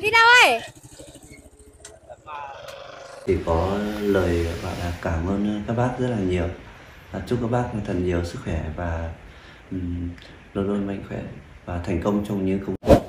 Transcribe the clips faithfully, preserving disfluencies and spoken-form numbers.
Đi đâu ấy? Chỉ có lời gọi là cảm ơn các bác rất là nhiều. Chúc các bác thật nhiều sức khỏe và um, luôn luôn mạnh khỏe và thành công trong những công việc.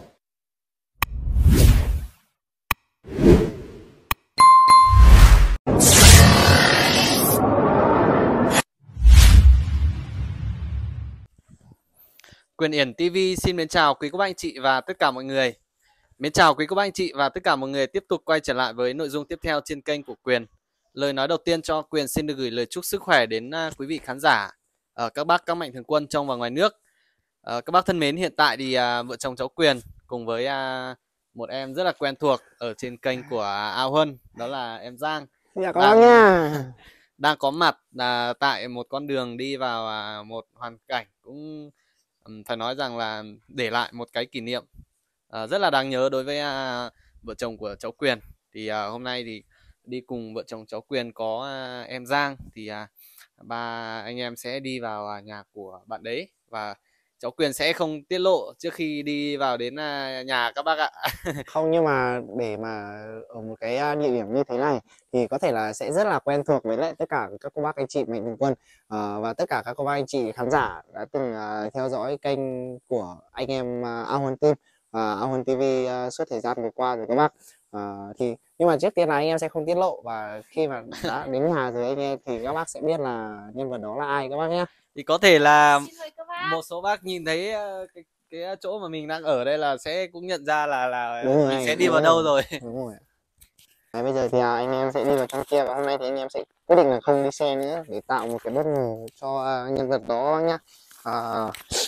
Quyền Yển ti vi xin mến chào quý cô bác anh chị và tất cả mọi người. Mến chào quý cô bác anh chị và tất cả mọi người tiếp tục quay trở lại với nội dung tiếp theo trên kênh của Quyền. Lời nói đầu tiên cho Quyền xin được gửi lời chúc sức khỏe đến quý vị khán giả, uh, các bác các mạnh thường quân trong và ngoài nước. Uh, các bác thân mến, hiện tại thì uh, vợ chồng cháu Quyền cùng với uh, một em rất là quen thuộc ở trên kênh của A Huân, đó là em Giang. Dạ có đang, nha. Đang có mặt uh, tại một con đường đi vào uh, một hoàn cảnh cũng phải nói rằng là để lại một cái kỷ niệm uh, rất là đáng nhớ đối với uh, vợ chồng của cháu Quyền. Thì uh, hôm nay thì đi cùng vợ chồng cháu Quyền có uh, em Giang, thì uh, ba anh em sẽ đi vào uh, nhà của bạn đấy và cháu Quyền sẽ không tiết lộ trước khi đi vào đến uh, nhà các bác ạ. Không, nhưng mà để mà ở một cái địa điểm như thế này thì có thể là sẽ rất là quen thuộc với lại tất cả các cô bác anh chị mạnh thường quân uh, và tất cả các cô bác anh chị khán giả đã từng uh, theo dõi kênh của anh em uh, A Huân Team và uh, A Huân ti vi uh, suốt thời gian vừa qua rồi các bác. Uh, thì nhưng mà trước tiên là anh em sẽ không tiết lộ, và khi mà đã đến nhà rồi anh em thì các bác sẽ biết là nhân vật đó là ai các bác nhé. Thì có thể là một số bác nhìn thấy uh, cái cái chỗ mà mình đang ở đây là sẽ cũng nhận ra là là đúng mình rồi, sẽ đi vào đâu rồi. Đúng rồi. Đấy, bây giờ thì anh em sẽ đi vào trong kia, và hôm nay thì anh em sẽ quyết định là không đi xe nữa để tạo một cái bất ngờ cho nhân vật đó nhá. À,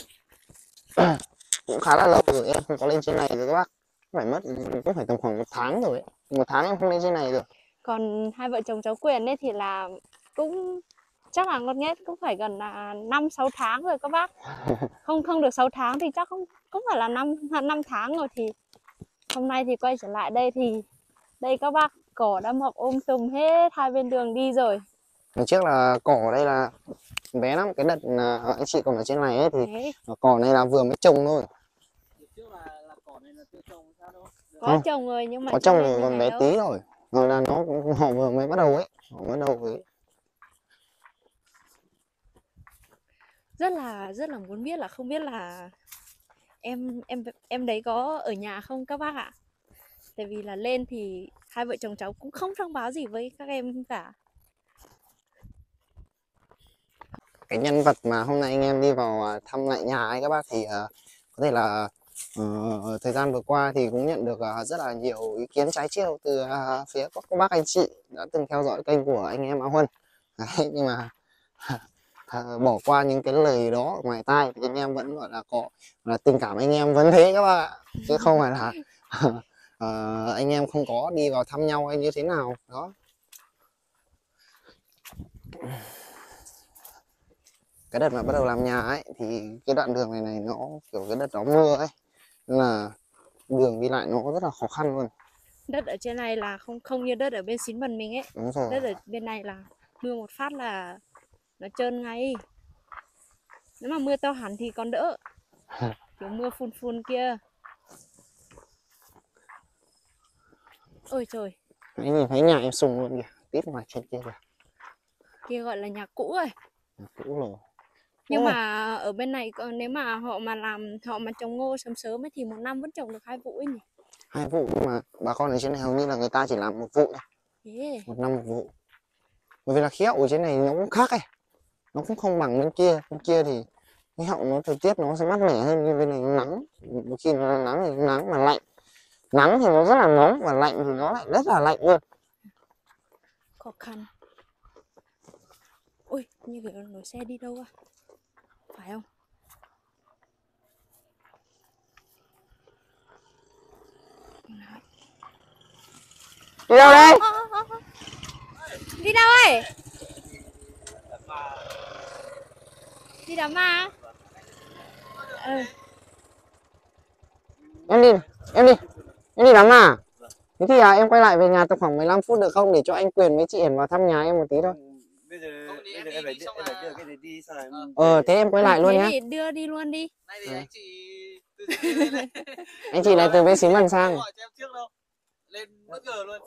cũng khá là lâu rồi em không có lên trên này rồi các bác, phải mất cũng phải tầm khoảng một tháng rồi ấy. Một tháng em không lên trên này rồi. Còn hai vợ chồng cháu Quyền ấy thì là cũng chắc là ngon nhất cũng phải gần là năm sáu tháng rồi các bác. Không không được sáu tháng thì chắc không cũng phải là năm năm tháng rồi. Thì hôm nay thì quay trở lại đây thì đây các bác, cỏ đã mọc um tùm hết hai bên đường đi rồi. Ngày trước là cỏ ở đây là bé lắm, cái đợt anh chị còn ở trên này ấy thì đấy, cỏ này là vừa mới trồng thôi. Có trồng rồi nhưng mà có trồng rồi còn bé tí rồi, rồi là nó họ vừa mới bắt đầu ấy, họ bắt đầu với rất là rất là muốn biết là không biết là em em em đấy có ở nhà không các bác ạ. Tại vì là lên thì hai vợ chồng cháu cũng không thông báo gì với các em cả. Cái nhân vật mà hôm nay anh em đi vào thăm lại nhà ấy các bác thì uh, có thể là uh, thời gian vừa qua thì cũng nhận được uh, rất là nhiều ý kiến trái chiều từ uh, phía các bác anh chị đã từng theo dõi kênh của anh em A Huân. Đấy, nhưng mà uh, bỏ qua những cái lời đó ở ngoài tai thì anh em vẫn gọi là có là tình cảm anh em vẫn thế các bác ạ, chứ không phải là uh, anh em không có đi vào thăm nhau hay như thế nào đó. Cái đợt mà bắt đầu làm nhà ấy thì cái đoạn đường này này nó kiểu cái đợt nó mưa ấy, nên là đường đi lại nó rất là khó khăn luôn. Đất ở trên này là không không như đất ở bên Xín Mần mình ấy. Đúng rồi. Đất ở bên này là mưa một phát là nó trơn ngay. Nếu mà mưa to hẳn thì còn đỡ. Kiểu mưa phun phun kia. Ôi trời. Đấy, nhìn thấy nhà em sùng luôn kìa, tít ngoài trên kia kìa. Kia gọi là nhà cũ rồi. Nhà cũ rồi. Nhưng Ôi. mà ở bên này nếu mà họ mà làm họ mà trồng ngô sớm sớm ấy thì một năm vẫn trồng được hai vụ ấy nhỉ? Hai vụ, mà bà con ở trên này hầu như là người ta chỉ làm một vụ này. Yeah. Một năm một vụ. Bởi vì là khí hậu ở trên này nó cũng khác ấy, nó cũng không bằng bên kia. Bên kia thì khí hậu nó thời tiết nó sẽ mát mẻ hơn, nhưng bên này nó nắng. Một khi nó nắng thì nó nắng mà lạnh. Nắng thì nó rất là nóng và lạnh thì nó lại rất là lạnh luôn. Khó khăn. Ôi, như kiểu nổi xe đi đâu à? Phải không? Đi đâu đây? Đi đâu ấy? Đi đám ma. Ừ. Em đi, em đi, em đi đám ma. Thế thì à, em quay lại về nhà tầm khoảng mười lăm phút được không, để cho anh Quyền với chị Hiển vào thăm nhà em một tí thôi. Bây giờ bây giờ em phải đi, em phải đưa cái này đi sau này. Ờ thế em quay lại luôn nhé. Đưa đi luôn đi. Nay thì anh chị anh chị lại từ bên Xín Mần sang. lên bất ngờ luôn.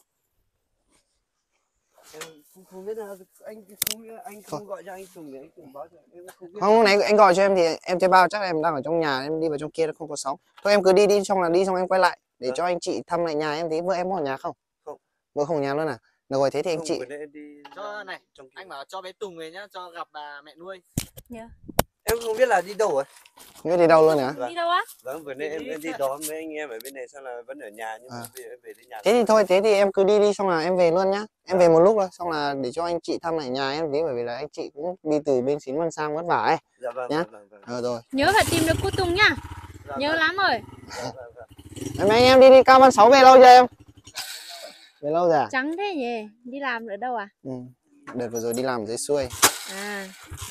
Em không, không biết là anh không biết anh không gọi cho anh Tùng để anh Tùng báo cho em không biết. Không, lúc nãy anh gọi cho em thì em thấy bao chắc là em đang ở trong nhà, em đi vào trong kia nó không có sóng. Thôi em cứ đi đi xong là đi xong em quay lại để Vâng. cho anh chị thăm lại nhà em tí. Vợ em có ở nhà không? Không. Vợ không ở nhà luôn à? Được rồi, thế thì anh Không, chị vừa nãy em đi Cho này, trong kia. anh bảo cho bé Tùng về nhá, cho gặp bà mẹ nuôi. Em không biết là đi đâu rồi. không biết đi đâu luôn hả? Vâng. Đi đâu á? Vâng, vừa nãy em, em đi đón mấy anh em ở bên này xong là vẫn ở nhà nhưng mà À. bây giờ em về đến nhà. Thế thì thôi, thế thì em cứ đi đi xong là em về luôn nhá. Em về một lúc thôi, xong là để cho anh chị thăm lại nhà em tí, bởi vì là anh chị cũng đi từ bên xín Văn sang vất vả ấy. Dạ vâng, Nhá. vâng, vâng, vâng. Ờ rồi. Nhớ phải tìm được cô Tùng nhá. Dạ, Nhớ vâng, lắm rồi. dạ, vâng, vâng. Em anh em đi đi Cao Văn sáu về lâu chưa em? Về lâu rồi à? Trắng thế nhỉ? Đi làm ở đâu à? Ừ. Đợt vừa rồi đi làm ở dưới xuôi. À,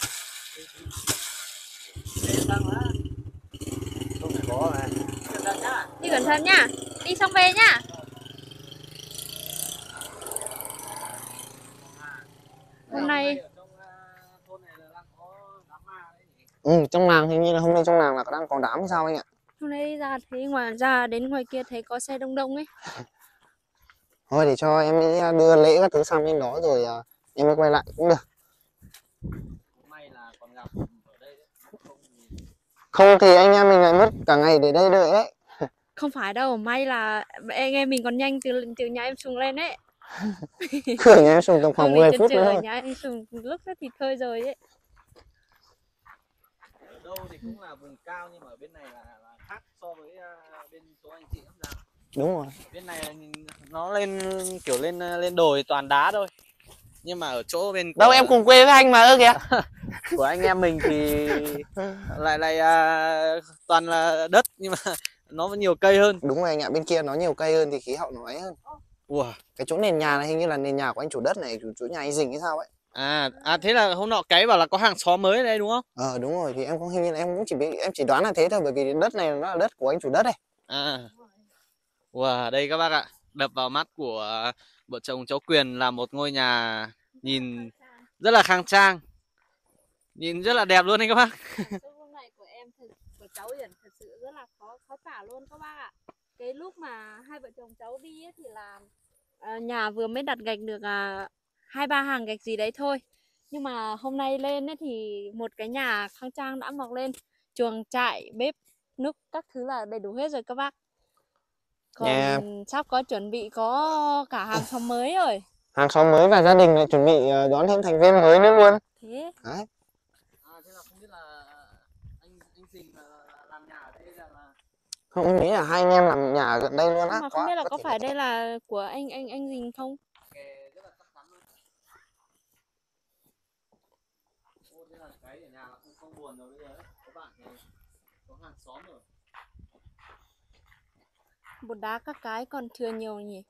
Không có mà. đi cẩn thận nhá. Đi xong về nhá. Hôm nay Ở trong à, thôn này là đang có đám ma đấy nhỉ? Ừ, trong làng hình như là hôm nay trong làng là đang có đám hay sao anh ạ? hôm nay ra thấy ngoài ra đến ngoài kia thấy có xe đông đông ấy. Thôi để cho em ấy đưa lễ các thứ sang bên đó rồi à, em mới quay lại cũng được. May là còn gặp ở đây đấy. Không thì Không thì anh em mình lại mất cả ngày để đây đợi đấy. Không phải đâu, may là anh em mình còn nhanh từ từ nhà em xuống lên ấy. Cửa nhà em xuống tầm khoảng Không thì mười chân phút chờ nữa ở thôi. nhà em xuống lúc đó thì thôi rồi ấy. ở đâu thì cũng là vùng cao nhưng mà ở bên này là, là khác so với uh, bên số anh chị lắm rằng. Đúng rồi. Bên này là nhìn nó lên kiểu lên lên đồi toàn đá thôi. Nhưng mà ở chỗ bên Đâu của, em cùng quê với anh mà ơ kìa. của anh em mình thì lại lại à, toàn là đất nhưng mà nó có nhiều cây hơn. Đúng rồi anh ạ, bên kia nó nhiều cây hơn thì khí hậu nó ấy hơn. Ủa. Cái chỗ nền nhà này hình như là nền nhà của anh chủ đất này, chủ, chủ nhà anh Dình hay sao ấy. À, à thế là hôm nọ cái bảo là có hàng xóm mới ở đây đúng không? Ờ đúng rồi, thì em cũng hình như là em cũng chỉ biết em chỉ đoán là thế thôi, bởi vì đất này nó là đất của anh chủ đất này. À. Wow, đây các bác ạ, đập vào mắt của vợ chồng cháu Quyền là một ngôi nhà nhìn rất là khang trang, nhìn rất là đẹp luôn đấy các bác. Hôm này của em thật, của cháu Hiển thật sự rất là khó khó tả luôn các bác ạ. Cái lúc mà hai vợ chồng cháu đi ấy, thì là à, nhà vừa mới đặt gạch được à, hai ba hàng gạch gì đấy thôi. Nhưng mà hôm nay lên ấy, thì một cái nhà khang trang đã mọc lên, chuồng trại, bếp núc các thứ là đầy đủ hết rồi các bác. Còn Yeah. sắp có chuẩn bị có cả hàng xóm mới rồi. Hàng xóm mới và gia đình lại chuẩn bị đón thêm thành viên mới nữa luôn. Thế Đấy. À, thế là không biết là anh anh Dình là làm nhà ở đây là, là... Không, em nghĩ là hai anh em làm nhà ở gần đây luôn á. mà không biết là có phải đây là của anh anh anh Dình không? kè rất là chắc chắn luôn. Ô, thế là cái ở nhà không không buồn rồi bây giờ đấy. Các bạn thì có hàng xóm rồi. Bột đá các cái còn thừa nhiều nhỉ.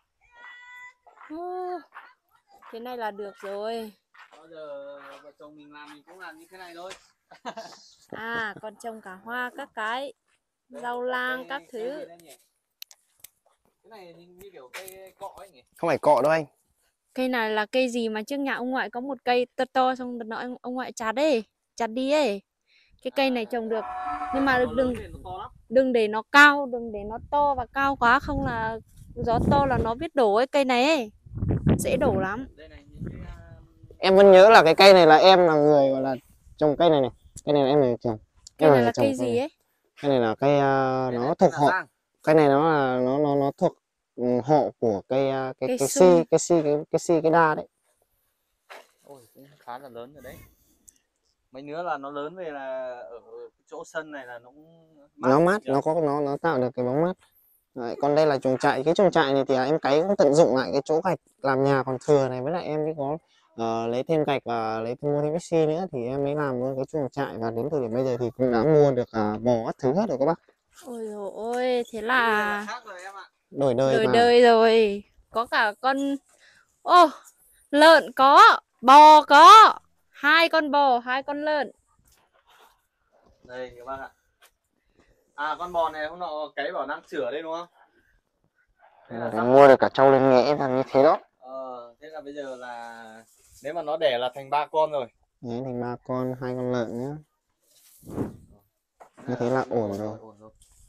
Ô, thế này là được rồi. Bao giờ vợ chồng mình làm mình cũng làm như thế này thôi. À còn trồng cả hoa các cái, rau lang các thứ. Cái này như kiểu cây cọ ấy nhỉ? Không phải cọ đâu anh. Cây này là cây gì mà trước nhà ông ngoại có một cây to to xong đợt nọ ông, ông ngoại chặt ấy, chặt đi ấy. Cái cây này trồng được nhưng mà đừng đừng để nó cao, đừng để nó to và cao quá không là gió to là nó biết đổ ấy, cây này ấy dễ đổ lắm. Em vẫn nhớ là cái cây này là em là người gọi là trồng cây này này. Cây này là em là trồng. Cây này là cây gì ấy? Cây này là cây uh, nó thuộc họ. Cây này nó là nó nó nó thuộc họ của cây uh, cái cây cái si, cái si cái cái si cái đa đấy. Ôi cũng khá là lớn rồi đấy. Mấy nữa là nó lớn về là ở chỗ sân này là nó cũng mát nó mát, nó có nó nó tạo được cái bóng mát. Đấy, còn đây là chuồng trại, cái chuồng trại này thì em cấy cũng tận dụng lại cái chỗ gạch làm nhà còn thừa này, với lại em mới có uh, lấy thêm gạch và lấy thêm mua thêm xi nữa thì em mới làm luôn cái chuồng trại, và đến thời điểm bây giờ thì cũng đã mua được uh, bò các thứ hết rồi các bác. Ôi dồi ôi, thế là đổi đời đổi mà. đời rồi, có cả con ô lợn có, bò có, hai con bò, hai con lợn. Đây các bác ạ. À con bò này hôm nọ cấy bảo đang sửa đây đúng không? Là mua được cả trâu lên nghẽ là như thế đó. Ờ, thế là bây giờ là nếu mà nó đẻ là thành ba con rồi. Đấy, thành ba con, hai con lợn nhá. Như thế là ổn rồi.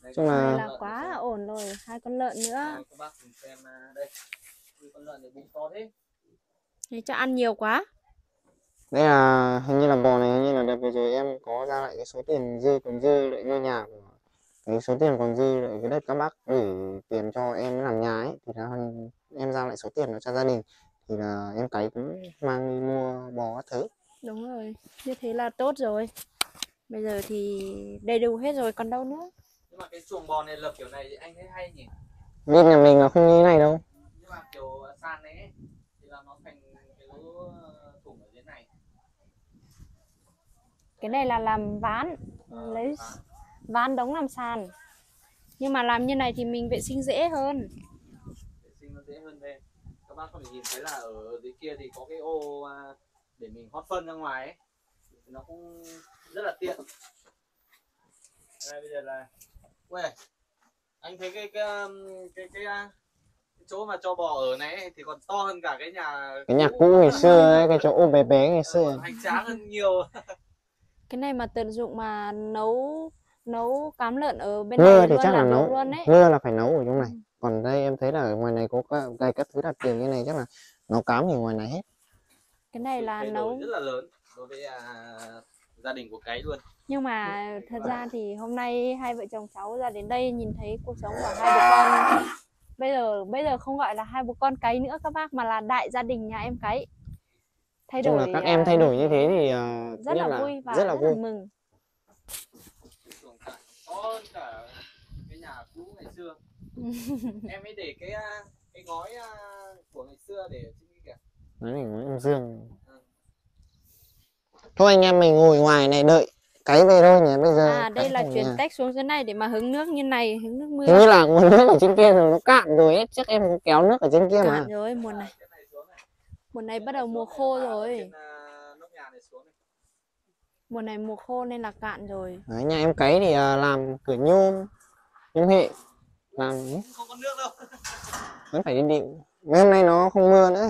chung Này là là quá ổn rồi, hai con lợn nữa. Đây, các bác cùng xem à, đây. Ui, con lợn này bụng to thế. Thế cho ăn nhiều quá. đây là hình như là bò này, hình như là đợt vừa rồi em có ra lại cái số tiền dư còn dư lại ngôi nhà của cái số tiền còn dư lại cái đất các bác gửi tiền cho em làm nhà ấy, thì là em ra lại số tiền đó cho gia đình, thì là em cấy cũng mang đi mua bò các thứ. Đúng rồi, như thế là tốt rồi. Bây giờ thì đầy đủ hết rồi, còn đâu nữa. Nhưng mà cái chuồng bò này lập kiểu này thì anh thấy hay nhỉ? Bên nhà mình là không như thế này đâu. Nhưng mà kiểu sàn này ấy, thì là nó thành cái lỗ thủng ở dưới này. Cái này là làm ván, Ờ, lấy ván. ván đóng làm sàn. Nhưng mà làm như này thì mình vệ sinh dễ hơn. Vệ sinh nó dễ hơn đây. Các bác có thể nhìn thấy là ở dưới kia thì có cái ô à, để mình hót phân ra ngoài ấy. Nó cũng rất là tiện. Đây bây giờ là Uầy, anh thấy cái cái um, cái cái, cái, cái chỗ mà cho bò ở này ấy, thì còn to hơn cả cái nhà Cái nhà cũ ngày xưa ấy, cái chỗ ô bé bé ngày xưa. còn hoành tráng hơn nhiều. Cái này mà tận dụng mà nấu nấu cám lợn ở bên Ngơ này thì luôn chắc là được nấu, luôn đấy. ngơ là phải nấu ở trong này. Còn đây em thấy là ở ngoài này có cái đây các thứ đặt tiền, cái này chắc là nấu cám thì ngoài này hết. Cái này là Thay nấu đổi rất là lớn đối với à, gia đình của cái luôn. nhưng mà thật ra thì hôm nay hai vợ chồng cháu ra đến đây nhìn thấy cuộc sống của hai bố con bây giờ bây giờ không gọi là hai bố con cấy nữa các bác, mà là đại gia đình nhà em cấy. Thay Chung đổi là các à, em thay đổi như thế thì uh, rất là vui và rất là vui. mừng. Chuồng trại to hơn cả cái nhà cũ ngày xưa. Em ấy để cái cái ngói của ngày xưa để trên cái kìa. Nói này nói em Dương. Thôi anh em mình ngồi ngoài này đợi cấy về thôi nhỉ, bây giờ À đây cấy là vào chuyển nhà. tách xuống dưới này để mà hứng nước như này, hứng nước mưa. Hình như là nguồn nước ở trên kia rồi nó cạn rồi ấy, chắc em có kéo nước ở trên kia mà. Cạn rồi mùa này. Mùa này bắt đầu mùa khô rồi. Mùa này mùa khô nên là cạn rồi. Đấy, nhà em cấy thì uh, làm cửa nhôm, nhôm hệ, làm Không có nước đâu. vẫn phải đi điệu. Mấy hôm nay nó không mưa nữa.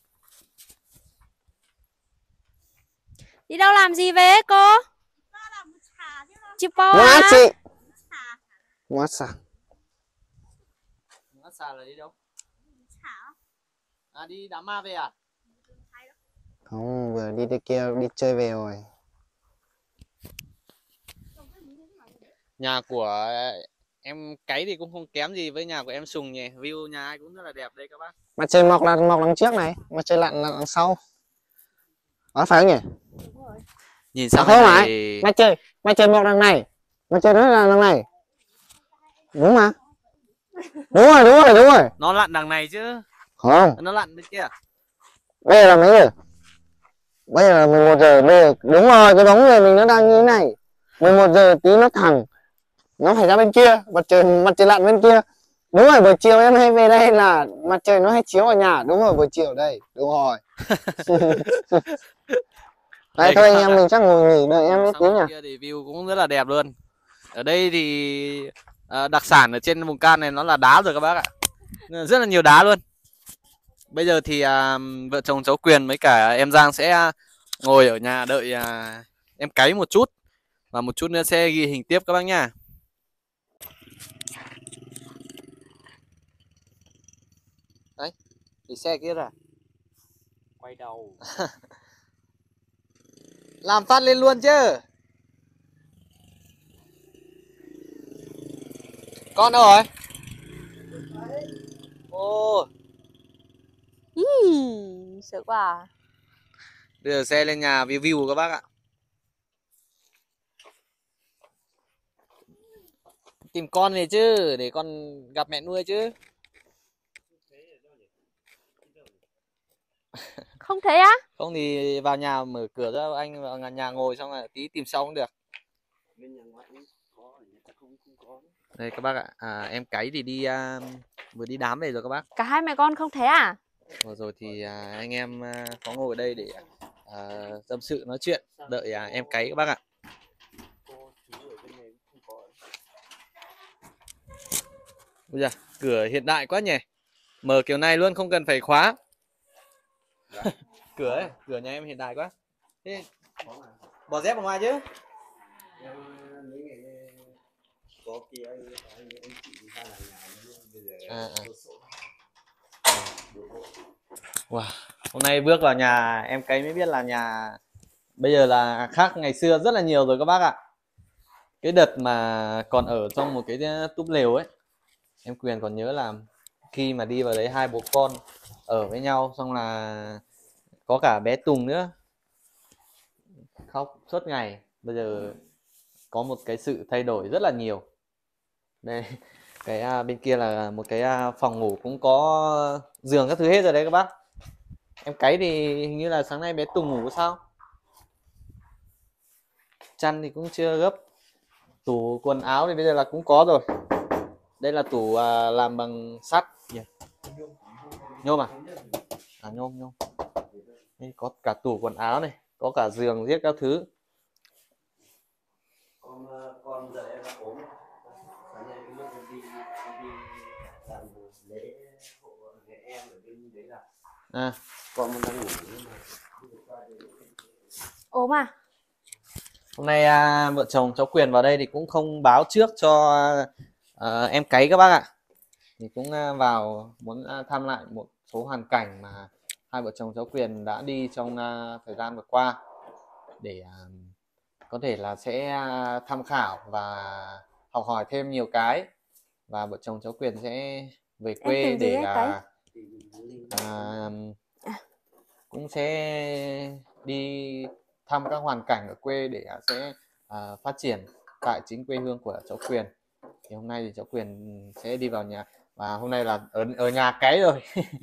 Đi đâu làm gì về cô? Chip po Mua à? chị. Mua xả. Nó xà là đi đâu? À đi đám ma về à? Không, vừa đi tới kia đi chơi về rồi. Nhà của em cấy thì cũng không kém gì với nhà của em Sùng nhỉ. View nhà ai cũng rất là đẹp đây các bác. Mặt trời mọc là mọc đằng trước này, mặt trời lặn là đằng sau. Đó phải không nhỉ? Nhìn sang không bên phải. này. Mặt trời, mặt trời mọc đằng này. Mặt trời nó là đằng này. Đúng mà. Đúng rồi, đúng rồi, đúng rồi. Nó lặn đằng này chứ. Không. Nó lặn bên kia. Bây giờ là mấy giờ? Bây giờ là mười một giờ, bây giờ đúng rồi, cái bóng người mình nó đang như thế này. mười một giờ tí nó thẳng. Nó phải ra bên kia, mặt trời mặt trời lặn bên kia. Đúng rồi, buổi chiều em hay về đây là mặt trời nó hay chiếu vào nhà. Đúng rồi, buổi chiều đây. Đúng rồi. Đấy, thôi anh em mình chắc ngồi nghỉ đợi em ít tí nhỉ. Kia thì view cũng rất là đẹp luôn. Ở đây thì à, đặc sản ở trên vùng Can này nó là đá rồi các bác ạ. Rất là nhiều đá luôn. Bây giờ thì à, vợ chồng cháu Quyền với cả em Giang sẽ ngồi ở nhà đợi à, em cấy một chút. Và một chút nữa sẽ ghi hình tiếp các bác nha. Đấy, thì xe kia rồi. Quay đầu. Làm phát lên luôn chứ. Con đâu rồi? Ô. Ý, sợ quá. Đưa xe lên nhà view view các bác ạ. Tìm con này chứ, để con gặp mẹ nuôi chứ. Không thấy á? Không thì vào nhà mở cửa ra, anh vào nhà ngồi xong rồi tí tìm sau cũng được. Đây các bác ạ, à, em cấy thì đi à, vừa đi đám về rồi các bác. Cả hai mẹ con không thấy à? Vừa rồi thì à, anh em à, có ngồi ở đây để à, tâm sự nói chuyện, đợi à, em cấy các bác ạ. Bây giờ cửa hiện đại quá nhỉ, mở kiểu này luôn không cần phải khóa. Cửa ấy, cửa nhà em hiện đại quá. Thế bỏ dép ở ngoài chứ. có kia anh anh anh chị ra làm nhà bây giờ À, à. số số. Wow. Hôm nay bước vào nhà em Cấy mới biết là nhà bây giờ là khác ngày xưa rất là nhiều rồi các bác ạ. Cái đợt mà còn ở trong một cái túp lều ấy, em Quyền còn nhớ là khi mà đi vào đấy hai bố con ở với nhau, xong là có cả bé Tùng nữa, khóc suốt ngày. Bây giờ có một cái sự thay đổi rất là nhiều. Đây, cái à, bên kia là một cái à, phòng ngủ cũng có giường các thứ hết rồi đấy các bác. Em Cấy thì hình như là sáng nay bé Tùng ngủ sao? Chăn thì cũng chưa gấp. Tủ quần áo thì bây giờ là cũng có rồi. Đây là tủ à, làm bằng sắt nhỉ? Nhôm à? À nhôm nhôm. Đây có cả tủ quần áo này, có cả giường giết các thứ. Con con giờ em đã ốm. Sáng nay cái lúc em đi em đi làm lễ hộ người em ở bên đấy là À, con đang ngủ nhưng mà Ốm à? hôm nay à, vợ chồng cháu Quyền vào đây thì cũng không báo trước cho à, em Cấy các bác ạ. Thì cũng à, vào muốn à, thăm lại một số hoàn cảnh mà hai vợ chồng cháu Quyền đã đi trong à, thời gian vừa qua, để à, có thể là sẽ à, tham khảo và học hỏi thêm nhiều cái. Và vợ chồng cháu Quyền sẽ về Em quê tìm gì để đấy Cấy? à, à, cũng sẽ đi thăm các hoàn cảnh ở quê để à, sẽ à, phát triển tại chính quê hương của cháu Quyền. Thì hôm nay thì cháu Quyền sẽ đi vào nhà, và hôm nay là ở ở nhà Cái rồi.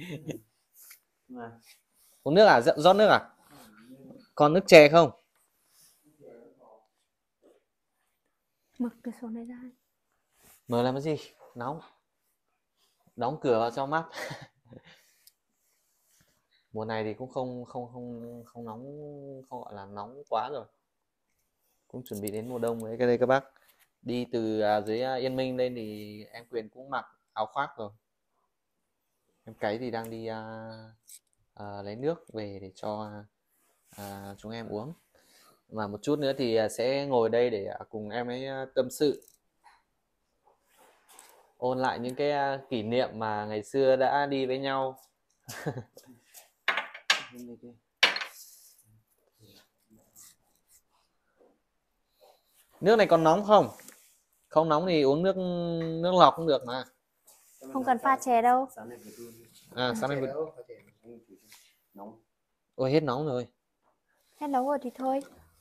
Uống nước à? Rót nước à? Còn nước chè không? Mở cái số này ra. Mở làm cái gì? Nóng. Đóng cửa vào cho mát. Mùa này thì cũng không không không không nóng, không gọi là nóng quá rồi. Cũng chuẩn bị đến mùa đông đấy. Cái đây các bác đi từ à, dưới à, Yên Minh lên thì em Quyền cũng mặc áo khoác rồi. Em Cái thì đang đi à, à, lấy nước về để cho à, chúng em uống. Và một chút nữa thì à, sẽ ngồi đây để à, cùng em ấy à, tâm sự, ôn lại những cái à, kỷ niệm mà ngày xưa đã đi với nhau. Nước này còn nóng không? Không nóng thì uống nước nước lọc cũng được mà. Không cần pha chè đâu. À, sáng nay vừa... nóng. Ôi hết nóng rồi. Hết nấu rồi thì thôi.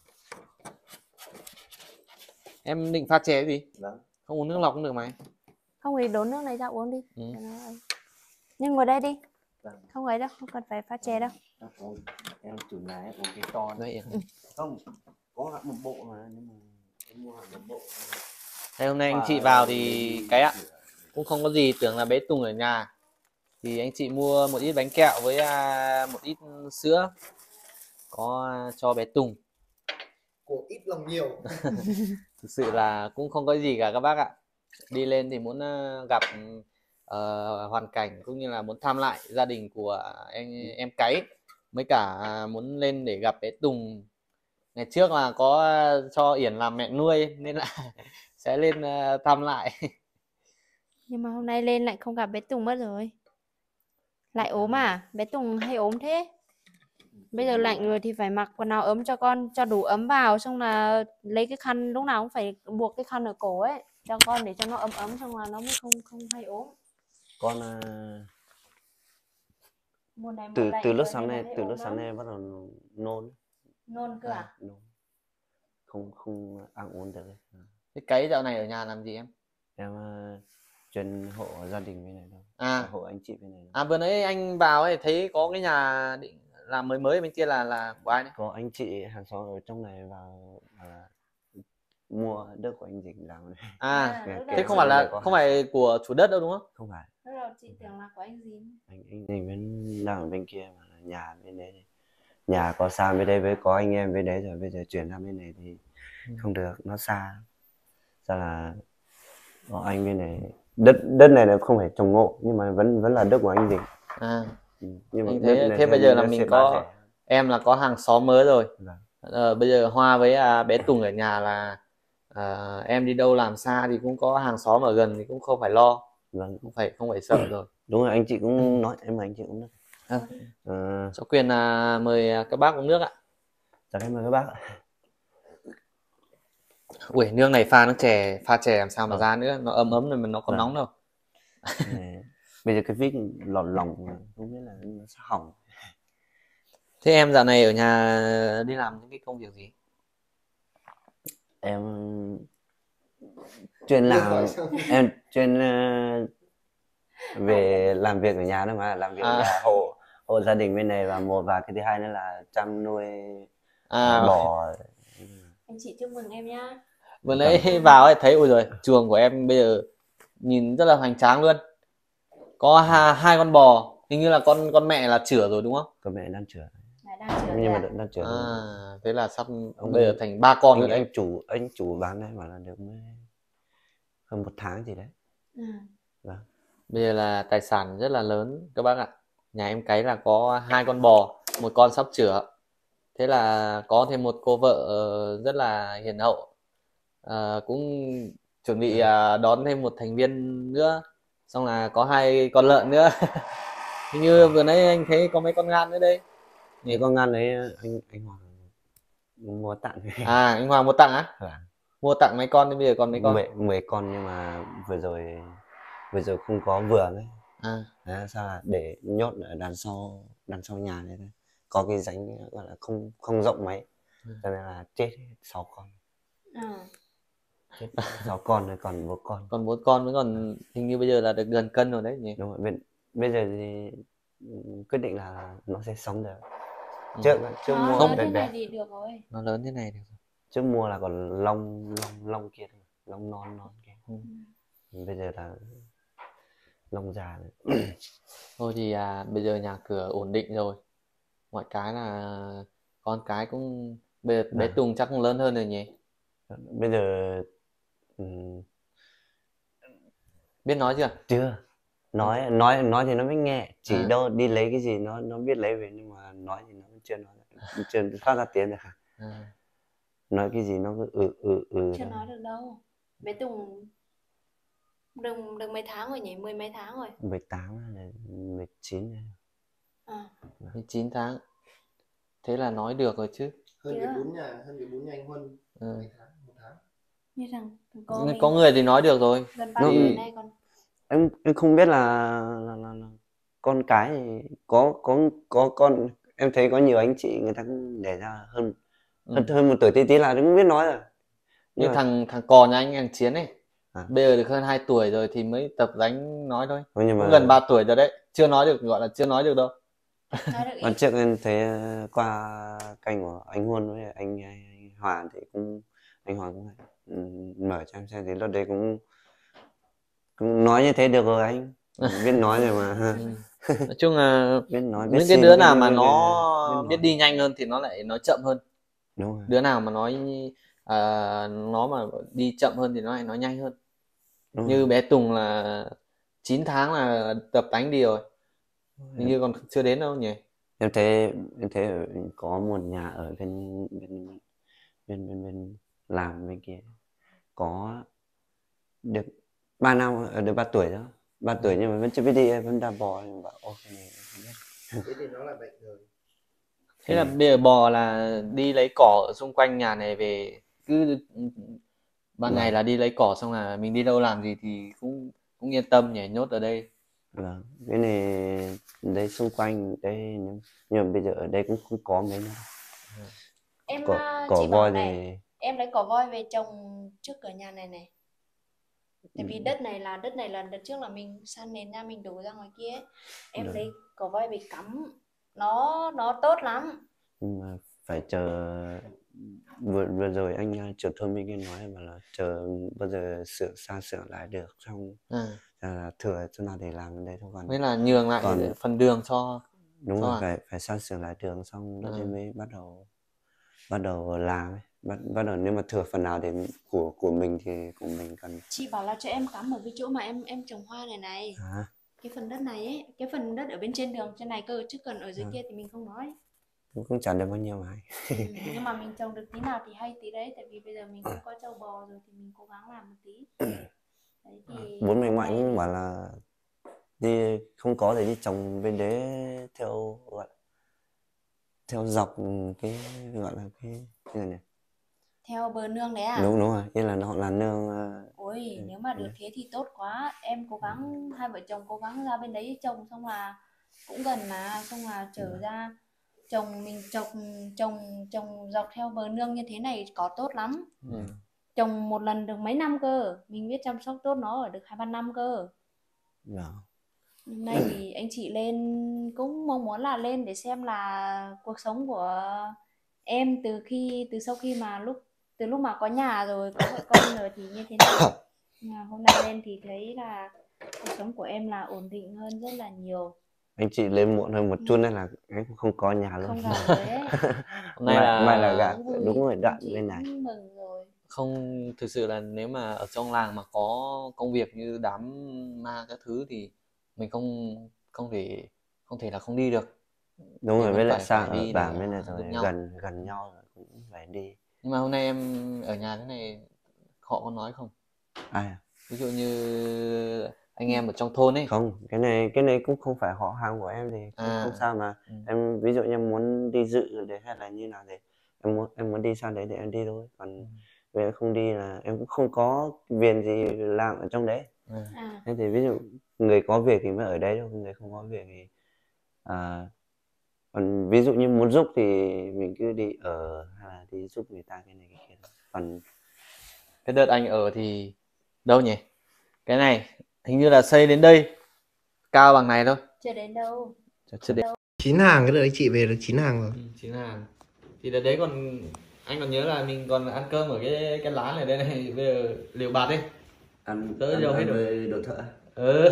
Em định pha chè gì? Vâng. Không uống nước lọc cũng được mà. Không thì đổ nước này ra uống đi. Ừ. Cho nó ấy. Nhưng ngồi đây đi. Vâng. Không ấy đâu, không cần phải pha chè đâu. Em, em chủ nhà em uống cái to Đấy. Ừ. không có hẳn một bộ mà, nhưng mà em mua hẳn một bộ. Đây, hôm nay anh chị vào thì cái ạ cũng không có gì, tưởng là bé Tùng ở nhà thì anh chị mua một ít bánh kẹo với à, một ít sữa có cho bé Tùng. Của ít lòng nhiều. Thực sự là cũng không có gì cả các bác ạ. Đi lên thì muốn uh, gặp uh, hoàn cảnh cũng như là muốn thăm lại gia đình của anh em Cái, mới cả uh, muốn lên để gặp bé Tùng. Ngày trước là có uh, cho Yển làm mẹ nuôi nên là sẽ lên uh, thăm lại. Nhưng mà hôm nay lên lại không gặp bé Tùng mất rồi. Lại ốm à? Bé Tùng hay ốm thế? Bây giờ lạnh rồi thì phải mặc quần áo ấm cho con, cho đủ ấm vào, xong là lấy cái khăn, lúc nào cũng phải buộc cái khăn ở cổ ấy cho con để cho nó ấm ấm, xong là nó mới không không hay ốm. Con uh, Mùa này mùa từ lạnh từ lúc rồi sáng nên là nay hay từ ốm lúc sáng lắm. nay bắt đầu nôn. Nôn cơ à? Nôn. Không không ăn uống được ấy. Cái Cái dạo này ở nhà làm gì em? Em uh, chuyên hộ gia đình bên này thôi. À, hộ anh chị bên này thôi. à vừa nãy anh vào ấy thấy có cái nhà định làm mới mới bên kia là là của ai đấy? Có anh chị hàng xóm ở trong này vào à, mua đất của anh Dịch làm này. À, À, lúc đầu thế Kể không ra phải đây là có không hàng phải của chủ đất đâu đúng không? Không phải. Lúc đầu chị tưởng là của anh gì. Anh anh Dịch vẫn đang ở bên kia mà, nhà bên đấy này. Nhà có xa bên đây với có anh em bên đấy rồi, bây giờ chuyển sang bên này thì Ừ. không được, nó xa. Ra là có anh bên này, đất đất này là không phải trồng ngộ nhưng mà vẫn vẫn là đất của anh Dịch. À, Ừ. Nhưng mà anh đất thế này thế theo bây như giờ là nó mình sẽ có bán rẻ. em là có hàng xóm mới rồi. Vâng. Ờ, bây giờ Hoa với à, bé Tùng ở nhà là à, em đi đâu làm xa thì cũng có hàng xóm ở gần thì cũng không phải lo, Vâng, không phải không phải sợ rồi. đúng rồi, anh chị cũng nói, em anh chị cũng nói. À, Ờ, cho Quyền à, mời các bác uống nước ạ. Dạ em mời các bác ạ. Ui, nước này pha nước chè, pha chè làm sao mà Ờ. ra nữa, nó ấm ấm rồi mà nó còn Vâng. nóng đâu. Nè, bây giờ cái vít lỏng lỏng không biết là nó sẽ hỏng. Thế em dạo này ở nhà đi làm những cái công việc gì? Em chuyên làm em chuyên ờ, về làm việc ở nhà thôi, mà làm việc ở À. nhà hộ hộ gia đình bên này, và một và cái thứ hai nữa là chăm nuôi À, ờ, bò. Anh chị chúc mừng em nhá. vừa nãy vào ấy thấy ui rồi chuồng của em bây giờ nhìn rất là hoành tráng luôn, có hai, hai con bò, hình như là con con mẹ là chửa rồi đúng không? Con mẹ đang chữa, Lại đang chữa nhưng mà à? đang chữa. À, thế là sắp Ông- bây giờ thành ba con anh, rồi anh đấy. chủ anh chủ bán đây mà là được mới hơn một tháng gì đấy. Ừ. Vâng. Bây giờ là tài sản rất là lớn các bác ạ. Nhà em cái là có hai con bò, một con sắp chửa. Thế là có thêm một cô vợ ờ, rất là hiền hậu. Ờ, cũng chuẩn bị à, đón thêm một thành viên nữa. Xong là có hai con lợn nữa. Hình như vừa nãy anh thấy có mấy con ngan nữa đây. Những con ngan đấy anh anh Hoàng mua tặng. À, anh Hoàng mua tặng á? Vâng. Mua tặng mấy con thì bây giờ còn mấy con? mười mười con, nhưng mà vừa rồi vừa rồi không có vườn ấy. À, Đấy, sao là để nhốt ở đằng sau đằng sau nhà này thôi, có cái rãnh gọi là không không rộng mấy, Ừ. cho nên là chết sáu con. Ừ. Chết sáu con rồi còn bốn con. còn bốn con mới còn hình như bây giờ là được gần cân rồi đấy nhỉ? Đúng rồi, bên bây giờ thì ừ, quyết định là nó sẽ sống được. Ừ. Trước trước Nó mua lớn bé thế này bé, thì được rồi. Nó lớn thế này được rồi. trước mua là còn lông lông lông kia thôi, lông non non kia. Ừ. Bây giờ là lông già rồi. Thôi thì à, bây giờ nhà cửa ổn định rồi, mọi cái là con cái cũng bây giờ bé À. Tùng chắc cũng lớn hơn rồi nhỉ, Bây giờ ừ, biết nói chưa? chưa, nói nói nói thì nó mới nghe, chỉ À. đâu đi lấy cái gì nó nó biết lấy về, nhưng mà nói thì nó chưa nói, chưa phát ra tiếng được. À. Nói cái gì nó cứ ừ ừ ừ Chưa thôi. nói được đâu. Bé Tùng được được mấy tháng rồi nhỉ? Mười mấy tháng rồi. mười tám hay là mười chín rồi. À. mười chín tháng, thế là nói được rồi chứ. Hơn cái bún nhà hơn cái bún nhà anh Huân Ừ. mấy tháng một tháng. Như rằng có, Có người thì nói được rồi. gần ba Nó- tuổi nay còn em em không biết là, là, là, là con cái thì có có có con, em thấy có nhiều anh chị người ta cũng đẻ ra hơn Ừ. hơn, hơn một tuổi tí tí là cũng biết nói rồi. Như Nhưng mà thằng thằng cò nhà anh thằng Chiến ấy, À. bây giờ được hơn hai tuổi rồi thì mới tập đánh nói thôi. Thôi, nhưng Cũng mà gần ba tuổi rồi đấy, chưa nói được, gọi là chưa nói được đâu. nói được lần ít. trước em thấy ờ, qua kênh của anh Huân với anh, anh Hoàng thì cũng anh Hoàng cũng ừ, mở cho em xem thì lúc đấy cũng cũng nói như thế được rồi, anh biết nói rồi mà ha. Ừ. Nói chung là Biết nói biết những cái xin, đứa biết- nào biết- mà biết- nó biết biết nói. đi nhanh hơn thì nó lại nói chậm hơn. Đúng rồi, Đứa nào mà nói à, nó mà đi chậm hơn thì nó lại nói nhanh hơn. đúng Như rồi. bé Tùng là chín tháng là tập đánh đi rồi, hình như còn chưa đến đâu nhỉ. Em thấy em thấy ở, có một nhà ở bên bên bên bên, bên làm bên kia có được ba năm, ở được ba tuổi đó, ba tuổi nhưng mà vẫn chưa biết đi, vẫn đạp bò, em bảo ô cái này không biết. Thế thì nó là bệnh rồi. Thế là bây giờ bò là đi lấy cỏ ở xung quanh nhà này về, cứ ban Vâng. ngày là đi lấy cỏ, xong là mình đi đâu làm gì thì cũng cũng yên tâm nhỉ, nhốt ở đây. Vâng, cái này đây xung quanh đây, nhưng nhưng mà bây giờ ở đây cũng không có mấy nữa. Em Cỏ, à, cỏ chị bảo voi này, thì em lấy cỏ voi về trồng trước cửa nhà này này. Tại Ừ. vì đất này là đất này là đợt trước là mình san nền ra mình đổ ra ngoài kia ấy. Em Được. lấy cỏ voi về cắm, nó nó tốt lắm. nhưng mà phải chờ, vừa vừa rồi anh uh, trưởng thôn bên kia nói mà là chờ bao giờ sửa sang sửa lại được, xong À. là thừa chỗ nào để làm ở đây thôi, còn Mới là nhường lại Còn- phần đường cho. đúng Sao rồi, à? phải phải sang sửa lại đường xong lúc Ừ. đấy mới bắt đầu bắt đầu làm ấy. bắt bắt đầu nếu mà thừa phần nào thì của của mình thì của mình cần. Chị bảo là cho em cắm ở cái chỗ mà em em trồng hoa này này. À, Cái phần đất này ấy, cái phần đất ở bên trên đường trên này cơ, chứ còn ở dưới Ừ. kia thì mình không nói. cũng chẳng được bao nhiêu mà. Ừ, nhưng mà mình trồng được tí nào thì hay tí đấy, tại vì bây giờ mình cũng có trâu bò rồi thì mình cố gắng làm một tí. Đấy thì Bố mẹ hôm ngoại nay cũng bảo là đi không có thì đi trồng bên đấy theo gọi là, theo dọc cái gọi là cái cái này này. theo bờ nương đấy à? Đúng đúng rồi, nghĩa là họ là nương ờ, Ôi, ừ, nếu mà ừ. được thế thì tốt quá. Em cố gắng, hai vợ chồng cố gắng ra bên đấy trồng, xong là cũng gần mà, xong là trở ra trồng, mình trồng trồng trồng dọc theo bờ nương như thế này có tốt lắm. Ừ. Trồng một lần được mấy năm cơ, mình biết chăm sóc tốt nó ở được hai ba năm cơ. Dạ. Hôm nay thì anh chị lên cũng mong muốn là lên để xem là cuộc sống của em từ khi từ sau khi mà lúc từ lúc mà có nhà rồi, có vợ con rồi thì như thế nào. Nhưng mà hôm nay lên thì thấy là cuộc sống của em là ổn định hơn rất là nhiều. Anh chị lên muộn hơn một chút nên là anh cũng không có nhà luôn. Không gặp rồi đấy. Hôm nay May, là may là gạ Cũng vui, đúng rồi anh đoạn chị bên này. cũng mừng rồi. không thực sự là nếu mà ở trong làng mà có công việc như đám ma các thứ thì mình không không thể không thể là không đi được. Đúng Thì rồi, vẫn với lại phải- xa phải ở đi bản để, bên này à, rồi giúp nhau. gần gần nhau rồi cũng phải đi. Nhưng mà hôm nay em ở nhà thế này họ có nói không? Ai à? Ví dụ như anh em ở trong thôn ấy. Không, cái này cái này cũng không phải họ hàng của em thì không, À. không sao mà. Ừ. Em ví dụ như em muốn đi dự để hay là như nào thì em muốn em muốn đi sang đấy để em đi thôi, còn vì em không đi là em cũng không có việc gì làm ở trong đấy. À. À, Thế thì ví dụ người có việc thì mới ở đấy thôi, người không có việc thì à, còn ví dụ như muốn giúp thì mình cứ đi ở hay là đi giúp người ta cái này cái kia thôi. Còn Cái đợt anh ở thì đâu nhỉ? Cái này hình như là xây đến đây, cao bằng này thôi. chưa đến đâu. Chưa đến. Chín hàng, cái đợt anh chị về được chín hàng rồi. Ừ, chín hàng. Thì đợt đấy còn anh còn nhớ là mình còn ăn cơm ở cái cái lán này đây này, bây giờ liều bạt đi. ăn Tới ăn, đâu hết ăn rồi. với đồ thợ. Ừ.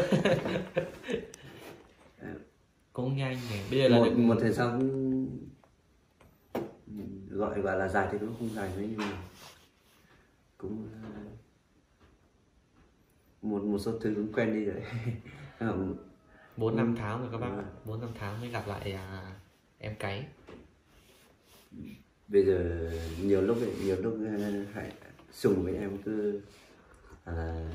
Cũng nhanh nhỉ. Bây giờ là một được một thời gian gọi gọi là dài thì cũng không dài mấy nhưng mà cũng uh, một một số thứ cũng quen đi rồi. bốn năm tháng rồi các bác Ừ. ạ. bốn năm tháng mới gặp lại à, em cái. Bây giờ nhiều lúc ấy, nhiều lúc uh, hãy sùng với em cứ à,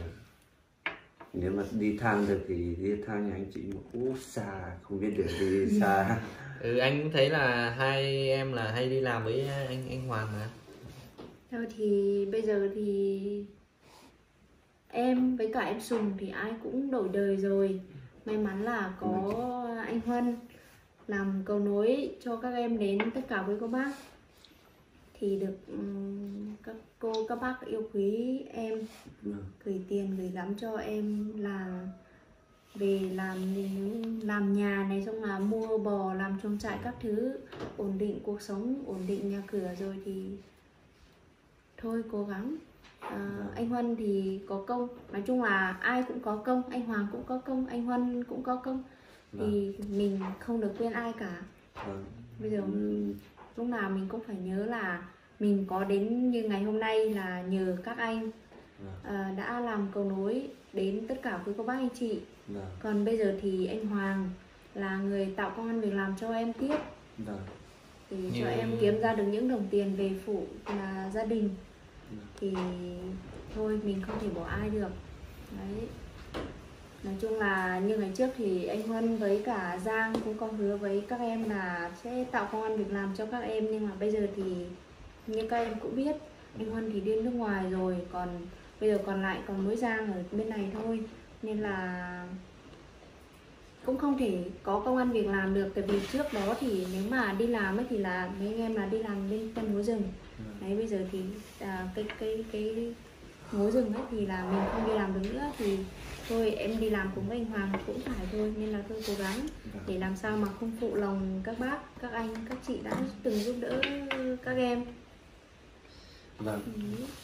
nếu mà đi thang được thì đi thang nhà anh chị mà ú xa không biết đường đi xa. Ừ, anh cũng thấy là hai em là hay đi làm với anh anh Hoàng mà. Thôi thì bây giờ thì em với cả em Sùng thì ai cũng đổi đời rồi. May mắn là có anh Huân làm cầu nối cho các em đến tất cả với cô bác. Thì được um, các cô, các bác yêu quý em, gửi tiền, gửi gắm cho em là về làm làm nhà này, xong là mua bò, làm chuồng trại các thứ, ổn định cuộc sống, ổn định nhà cửa rồi thì thôi cố gắng. À, anh Huân thì có công, nói chung là ai cũng có công, anh Hoàng cũng có công, anh Huân cũng có công, thì mình không được quên ai cả. Bây giờ lúc nào mình cũng phải nhớ là mình có đến như ngày hôm nay là nhờ các anh à, đã làm cầu nối đến tất cả với cô bác anh chị. Còn bây giờ thì anh Hoàng là người tạo công ăn việc làm cho em tiếp, thì cho Như- em kiếm ra được những đồng tiền về phụ là gia đình. Thì thôi mình không thể bỏ ai được. Đấy. Nói chung là như ngày trước thì anh Huân với cả Giang cũng có hứa với các em là sẽ tạo công ăn việc làm cho các em, nhưng mà bây giờ thì như các em cũng biết, anh Huân thì đi nước ngoài rồi, còn bây giờ còn lại còn mỗi Giang ở bên này thôi, nên là cũng không thể có công ăn việc làm được. Tại vì trước đó thì nếu mà đi làm ấy thì là mấy anh em là đi làm bên chăn núi rừng. Đấy, bây giờ thì à, cái cái cái núi rừng ấy thì là mình không đi làm được nữa, thì thôi em đi làm cùng với anh Hoàng cũng phải thôi, nên là tôi cố gắng để làm sao mà không phụ lòng các bác, các anh, các chị đã từng giúp đỡ các em. Vâng. Ừ.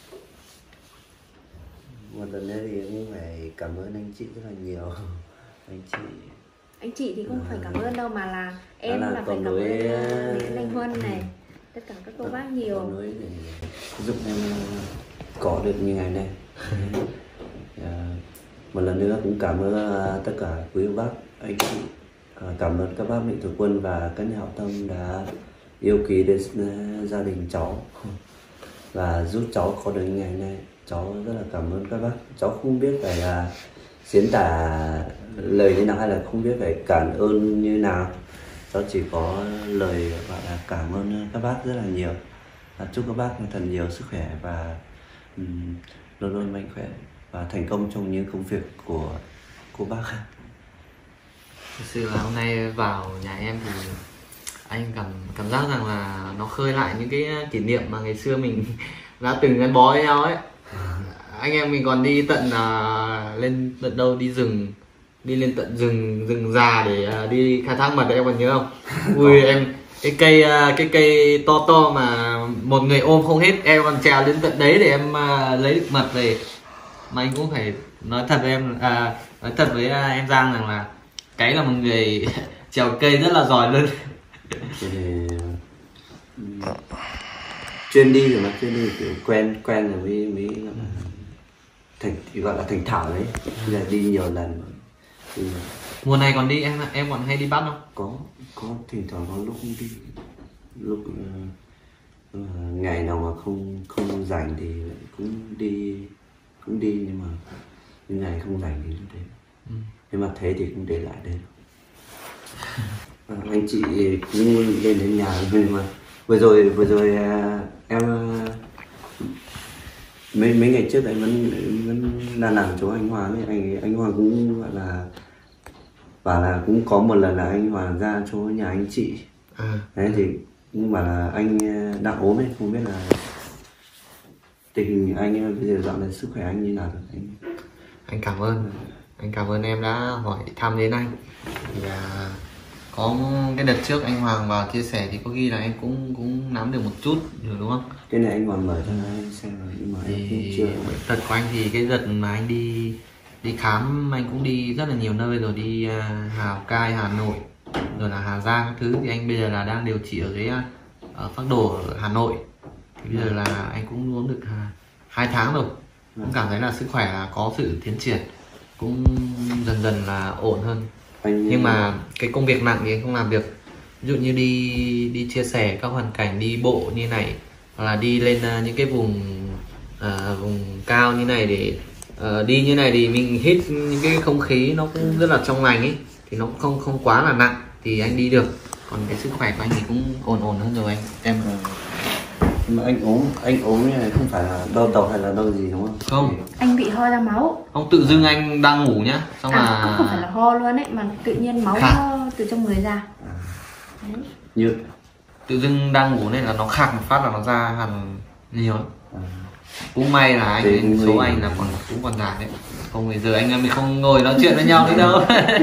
Một lần nữa thì cũng phải cảm ơn anh chị rất là nhiều. Anh chị Anh chị thì không phải cảm ơn đâu, mà là em là là, phải cầu cảm nối, ơn ờ, đến anh Huân này, tất cả các cô bác nhiều. cầu nối để giúp em có được như ngày nay. À, một lần nữa cũng cảm ơn à, tất cả quý bác anh chị, à, cảm ơn các bác Mạnh Thường Quân và các nhà hảo tâm đã yêu quý đến uh, gia đình cháu và giúp cháu có đến ngày nay. Cháu rất là cảm ơn các bác. Cháu không biết phải là diễn tả lời như nào hay là không biết phải cảm ơn như nào. Cháu chỉ có lời gọi là cảm ơn các bác rất là nhiều. Và chúc các bác thật nhiều sức khỏe và um, luôn luôn mạnh khỏe và thành công trong những công việc của cô bác. Thực sự là hôm nay vào nhà em thì anh cảm cảm giác rằng là nó khơi lại những cái kỷ niệm mà ngày xưa mình đã từng gắn bó với nhau ấy. Anh em mình còn đi tận uh, lên tận đâu đi rừng, đi lên tận rừng rừng già để uh, đi khai thác mật, em còn nhớ không? Ui em cái cây uh, cái cây to to mà một người ôm không hết, em còn trèo lên tận đấy để em uh, lấy được mật về. Mà anh cũng phải nói thật với em, à, nói thật với uh, em Giang rằng là cái là một người trèo cây rất là giỏi luôn. Thì chuyên đi rồi mà chuyên đi kiểu quen quen rồi mới mới gọi là thành gọi là thành thạo đấy. Bây giờ đi nhiều lần thì Mùa này còn đi em em còn hay đi bắt không? có có thỉnh thoảng có lúc đi, lúc uh, uh, ngày nào mà không không rảnh thì cũng đi cũng đi nhưng mà những ngày không rảnh thì cũng thế. Ừ. Nhưng mà thế thì cũng để lại đây. À, anh chị cũng lên đến nhà nhưng mà vừa rồi vừa rồi à, em à, mấy mấy ngày trước anh vẫn vẫn đang làm chỗ anh Hoàng ấy, anh anh Hoàng cũng gọi là bảo là cũng có một lần là anh Hoàng ra chỗ nhà anh chị. À. Đấy thì cũng bảo là anh đang ốm ấy, không biết là tình hình anh bây giờ dạo này sức khỏe anh như nào rồi anh. Anh cảm ơn anh cảm ơn em đã hỏi thăm đến anh. Thì à, có cái đợt trước anh Hoàng vào chia sẻ thì có ghi là em cũng cũng nắm được một chút rồi đúng không? Cái này anh Hoàng mở cho anh xem rồi nhưng mà em cũng chưa. Thật của anh thì cái đợt mà anh đi đi khám anh cũng đi rất là nhiều nơi rồi, đi uh, Lào Cai, Hà Nội rồi là Hà Giang các thứ. Thì anh bây giờ là đang điều trị ở cái uh, phác đồ ở Hà Nội. Thì bây giờ là anh cũng uống được uh, hai tháng rồi, cũng cảm thấy là sức khỏe là có sự tiến triển, cũng dần dần là ổn hơn. Anh... nhưng mà cái công việc nặng thì anh không làm được. Ví dụ như đi đi chia sẻ các hoàn cảnh đi bộ như này, hoặc là đi lên uh, những cái vùng uh, vùng cao như này để uh, đi như này thì mình hít những cái không khí nó cũng rất là trong lành ấy, thì nó cũng không không quá là nặng thì anh đi được. Còn cái sức khỏe của anh thì cũng ổn ổn hơn rồi anh em. Nhưng mà anh ốm anh ốm như này không phải là đau đầu hay là đau gì đúng không? Không, Anh bị ho ra máu. không tự dưng anh đang ngủ nhá, xong à, là không phải là ho luôn ấy, mà tự nhiên máu Khạc. từ trong người ra. Đấy. Như tự dưng đang ngủ nên là nó khạc một phát là nó ra hẳn nhiều lắm. À. Cũng may là anh, anh số anh là còn cũng còn dài đấy, không bây giờ anh em mình không ngồi nói chuyện với nhau nữa đâu.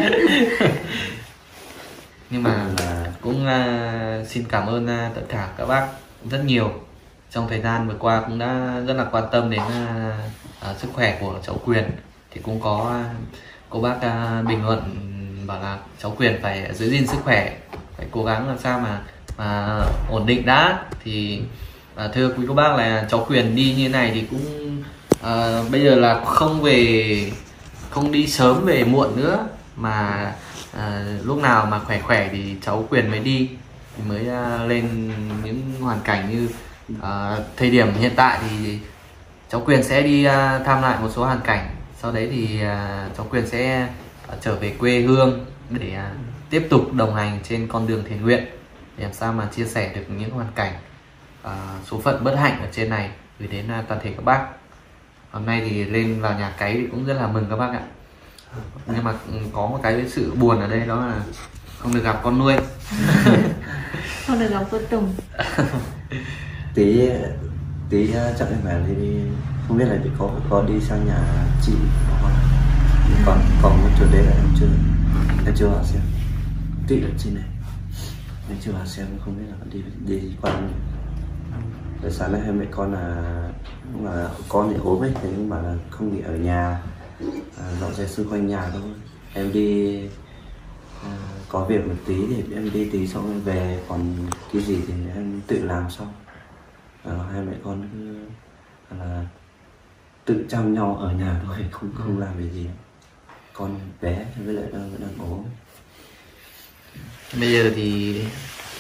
Nhưng mà cũng uh, xin cảm ơn uh, tất cả các bác rất nhiều trong thời gian vừa qua, cũng đã rất là quan tâm đến uh, uh, sức khỏe của cháu Quyền. Thì cũng có uh, cô bác uh, bình luận bảo là cháu Quyền phải giữ gìn sức khỏe, phải cố gắng làm sao mà mà ổn định đã. Thì uh, thưa quý cô bác là cháu Quyền đi như này thì cũng uh, bây giờ là không về không đi sớm về muộn nữa, mà À, lúc nào mà khỏe khỏe thì cháu Quyền mới đi, thì mới uh, lên những hoàn cảnh như uh, thời điểm hiện tại thì cháu Quyền sẽ đi uh, thăm lại một số hoàn cảnh. Sau đấy thì uh, cháu Quyền sẽ uh, trở về quê hương để uh, tiếp tục đồng hành trên con đường thiện nguyện, để làm sao mà chia sẻ được những hoàn cảnh uh, số phận bất hạnh ở trên này gửi đến uh, toàn thể các bác. Hôm nay thì lên vào nhà Cái thì cũng rất là mừng các bác ạ. Nhưng mà có một cái sự buồn ở đây, đó là không được gặp con nuôi. Không được gặp cô Tùng. tí tí chắc em phải đi, không biết là có có đi sang nhà chị hoặc còn còn một chỗ đấy là em chưa em chưa vào xem tí ở trên này, em chưa vào xem, không biết là đi đi qua. Để sáng nay hai mẹ con là cũng là con thì ốm ấy, thế nhưng mà là không bị ở nhà, à, dọn dẹp xung quanh nhà thôi. Em đi à, có việc một tí thì em đi tí xong em về, còn cái gì thì em tự làm xong. À, hai mẹ con cứ là tự chăm nhau ở nhà thôi, không không làm việc gì. Con bé với lại đang đang ốm. Bây giờ thì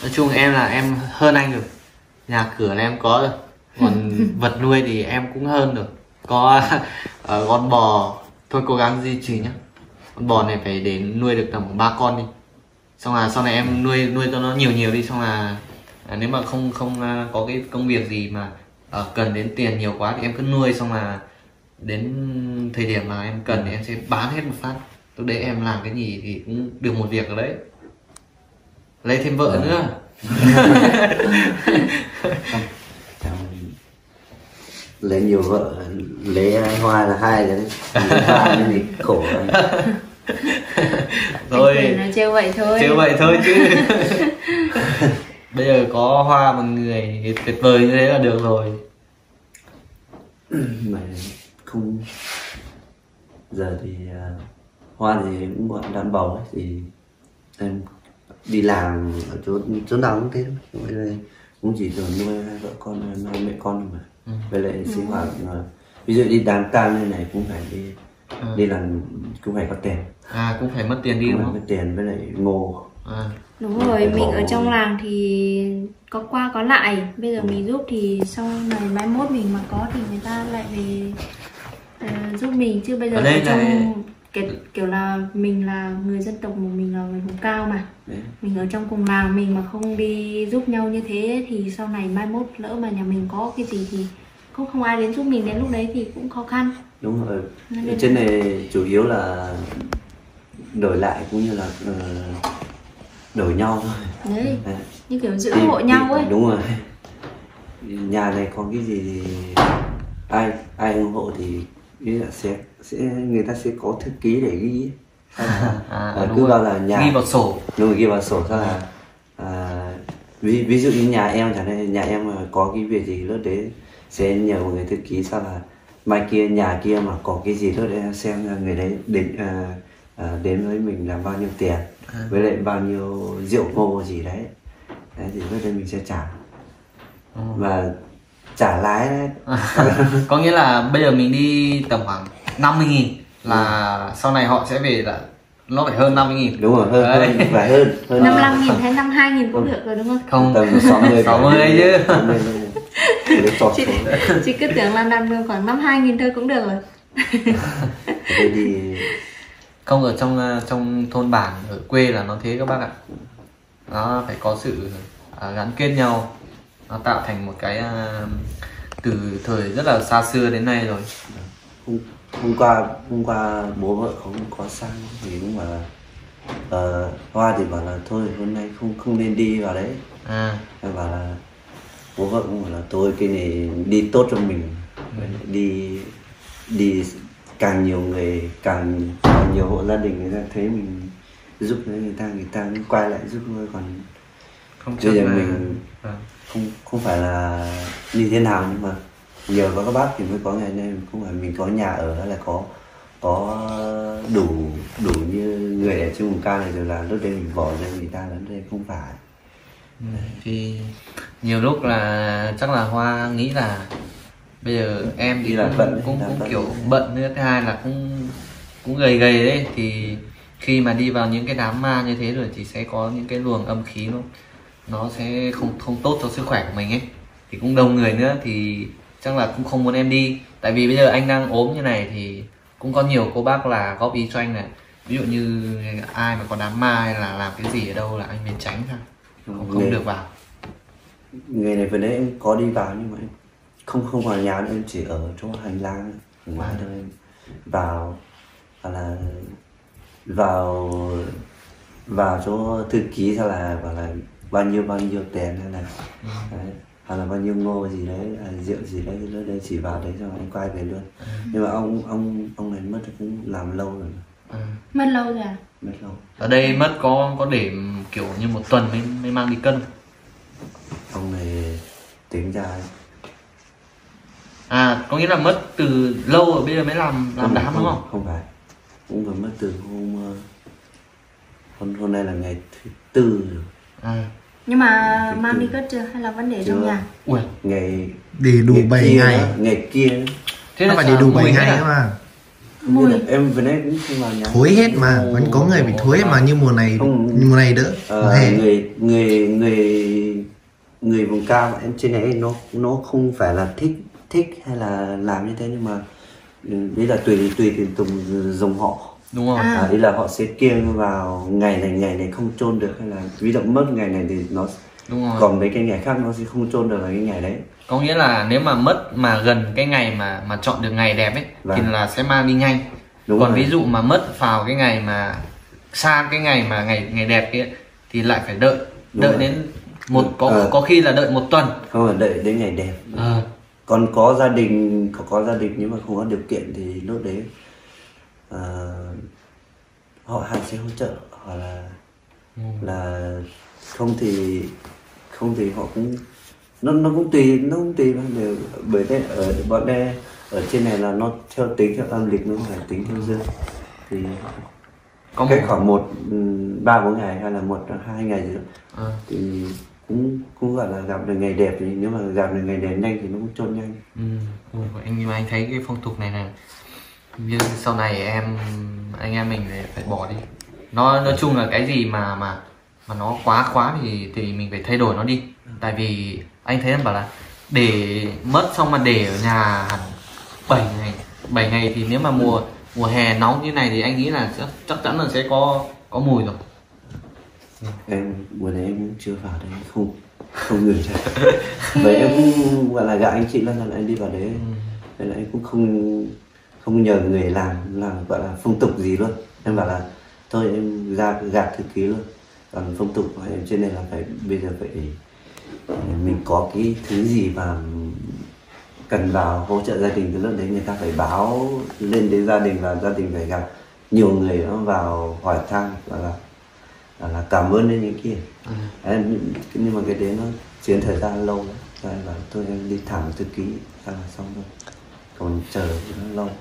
Nói chung em là em hơn anh rồi, nhà cửa là em có rồi, còn vật nuôi thì em cũng hơn được. Có uh, con bò, thôi cố gắng duy trì nhá. Con bò này phải để nuôi được tầm ba con đi, xong là sau này em nuôi nuôi cho nó nhiều nhiều đi, xong là à, nếu mà không không uh, có cái công việc gì mà uh, cần đến tiền nhiều quá thì em cứ nuôi, xong là đến thời điểm mà em cần thì em sẽ bán hết một phát. Lúc đấy em làm cái gì thì cũng được một việc ở đấy, lấy thêm vợ Dạ. nữa. Lấy nhiều vợ, lấy Hoa là hai rồi đấy. Hai cái gì khổ anh. Rồi Anh nói trêu vậy thôi. trêu vậy thôi chứ. Bây giờ có Hoa một người thì tuyệt vời như thế là được rồi. Mà không, giờ thì uh, Hoa thì cũng gọi đàn bầu ấy, thì em đi làm ở chỗ chỗ nào cũng thế thôi. Vậy là cũng chỉ rồi nuôi hai vợ con, nuôi mẹ con mà. Ừ. Với lại sinh hoạt uh, ví dụ đi đám tang như này cũng phải đi Ừ. đi làm, cũng phải có tiền, À cũng phải mất tiền đi cũng đúng phải không? có tiền với lại ngô. À. Đúng Phải rồi, mình bỏ- ở trong làng thì có qua có lại. Bây giờ mình giúp thì sau này mai mốt mình mà có thì người ta lại về ờ, giúp mình. Chứ bây giờ Ở ở, đây trong là- kiểu, kiểu là mình là người dân tộc mà mình là người vùng cao mà. Đấy. Mình ở trong cùng làng mình mà không đi giúp nhau như thế thì sau này mai mốt lỡ mà nhà mình có cái gì thì cũng không ai đến giúp mình, đến lúc đấy thì cũng khó khăn. Đúng rồi, Nên ở là- trên này chủ yếu là đổi lại cũng như là uh, đổi nhau thôi. Đấy, Đấy. như kiểu giữ Thì- hộ nhau thì- ấy. Đúng rồi, nhà này có cái gì thì ai ai ủng hộ thì ý là sẽ sẽ người ta sẽ có thư ký để ghi ấy. À, À, đúng cứ rồi. vào là nhà Ghi vào sổ. đúng rồi, ghi vào sổ sao là à, ví ví dụ như nhà em chẳng hạn, nhà em mà có cái việc gì lúc đấy sẽ nhờ một người thư ký, sao là mai kia nhà kia mà có cái gì lúc đấy xem là người đấy đến à, à, đến với mình là bao nhiêu tiền, với lại bao nhiêu rượu ngô gì đấy, đấy thì lúc đấy mình sẽ trả. Ừ. Và trả lái đấy. Có nghĩa là bây giờ mình đi tầm khoảng năm mươi nghìn là sau này họ sẽ về là nó phải hơn năm mươi nghìn. Đúng rồi, hơn Đấy. hơn và hơn hơn năm mươi lăm nghìn hay năm mươi hai nghìn cũng được rồi đúng không? Không, tầm sáu mươi sáu mươi chứ. sáu mươi để chọt Chị, xuống. chị cứ tưởng là đặt được khoảng năm mươi hai nghìn thôi cũng được rồi. Thế thì Không, ở trong ờ, trong thôn bản ở quê là nó thế các bác ạ. Nó phải có sự à, gắn kết nhau, nó tạo thành một cái à, từ thời rất là xa xưa đến nay rồi. hôm, hôm qua hôm qua bố vợ không có sang thì cũng bảo là ờ, Hoa thì bảo là thôi hôm nay không không nên đi vào đấy. À, Em bảo là bố vợ cũng bảo là thôi cái này đi tốt cho mình, đi đi càng nhiều người, càng, càng nhiều hộ gia đình người ta thấy mình giúp người ta, người ta cũng quay lại giúp thôi. Còn không bây giờ là mình à, không không phải là như thế nào, nhưng mà nhờ có các bác thì mới có ngày nay, không phải mình có nhà ở hay là có có đủ đủ như người ở trên vùng cao này rồi là lúc đấy mình bỏ ra người ta đến đây, không phải. ừ, thì nhiều lúc là chắc là Hoa nghĩ là bây giờ em Đi thì làm cũng, bận đấy, cũng, làm cũng bận. kiểu bận nữa, thứ hai là cũng cũng gầy gầy đấy, thì khi mà đi vào những cái đám ma như thế rồi thì sẽ có những cái luồng âm khí nó nó sẽ không không tốt cho sức khỏe của mình ấy, thì cũng đông người nữa thì chắc là cũng không muốn em đi. Tại vì bây giờ anh đang ốm như này thì cũng có nhiều cô bác là góp ý cho anh này, ví dụ như ai mà có đám ma hay là làm cái gì ở đâu là anh nên tránh ra, không, không Người- được vào. người này vừa nãy em có đi vào nhưng mà em không không vào nhà nữa, em chỉ ở chỗ hành lang ở ngoài thôi. Em vào hoặc là vào vào chỗ thư ký, sao là bảo là bao nhiêu bao nhiêu tiền hay là đấy, hoặc là bao nhiêu ngô gì đấy, à, rượu gì đấy, lúc đấy chỉ vào đấy cho anh quay về luôn. Nhưng mà ông ông ông này mất cũng làm lâu rồi, Ừ. Mất lâu rồi à? mất lâu. Ở đây mất có có để kiểu như một tuần mới mới mang đi cân. Ông này tính ra À có nghĩa là mất từ lâu rồi bây giờ mới làm làm đám đúng không? Không phải, cũng vừa mất từ hôm ờ, hôm hôm nay là ngày thứ tư rồi. À. Nhưng mà mang đi cất chưa hay là vẫn để trong Chưa. nhà? Ui, Ngày Để đủ ngày bảy kia ngày. đó, ngày kia thế Nó là phải để đủ bảy mùi ngày à? cơ mà. Mùi. Như là em vừa nãy cũng không vào nhà. Thối hết mà, vẫn có người bị thối mà như mùa này, Không. mùa này đỡ. Ờ, Mùa hè. người người người người vùng cao em trên này nó nó không phải là thích thích hay là làm như thế, nhưng mà ừ, đấy là tùy tùy từ từng dòng họ. Đúng rồi. À. À, ý là họ sẽ kiêng vào ngày này ngày này không chôn được, hay là ví dụ mất ngày này thì nó Đúng rồi. còn mấy cái ngày khác nó sẽ không chôn được vào cái ngày đấy. Có nghĩa là nếu mà mất mà gần cái ngày mà mà chọn được ngày đẹp ấy Vâng. thì là sẽ mang đi nhanh. Đúng Còn rồi. ví dụ mà mất vào cái ngày mà sang cái ngày mà ngày ngày đẹp kia thì lại phải đợi Đúng đợi rồi. đến một có Ờ. có khi là đợi một tuần. Không phải đợi đến ngày đẹp. Ờ. Còn có gia đình có có gia đình nhưng mà không có điều kiện thì lúc đấy à, họ hàng sẽ hỗ trợ, hoặc là Ừ. là không thì không thì họ cũng nó nó cũng tùy nó cũng tùy mà đều, bởi thế ở bọn đây ở trên này là nó theo tính theo âm lịch, nó không phải tính theo dương, thì Có cách một khoảng một ừ, ba bốn ngày hay là một hai ngày gì đó Ờ. thì cũng cũng gọi là gặp được ngày đẹp, thì nếu mà gặp được ngày đẹp nhanh thì nó cũng chôn nhanh. Ừ. Ừ, anh nhưng mà anh thấy cái phong tục này này như sau này em anh em mình phải, phải bỏ đi. Nó nói chung là cái gì mà mà mà nó quá quá thì thì mình phải thay đổi nó đi. Tại vì anh thấy em bảo là để mất xong mà để ở nhà hẳn bảy ngày bảy ngày thì nếu mà mùa mùa hè nóng như này thì anh nghĩ là chắc, chắc chắn là sẽ có có mùi rồi. Em mùa này em cũng chưa vào đấy, không không người ra. Vậy em cũng gọi là gạ anh chị lần lần anh đi vào đấy, nên là em cũng không không nhờ người làm làm gọi là phong tục gì luôn. Em bảo là thôi em ra gạt thư ký luôn, còn phong tục của em trên này là phải bây giờ phải mình có cái thứ gì mà cần vào hỗ trợ gia đình, cái lúc đấy người ta phải báo lên đến gia đình, và gia đình phải gặp nhiều người nó vào hỏi thăm và là là, là cảm ơn đến những kia. Ừ. Đấy, nhưng mà cái đấy nó chiến thời gian lâu lắm, cho nên là tôi em đi thẳng thư ký ra là xong thôi, còn chờ thì nó lâu.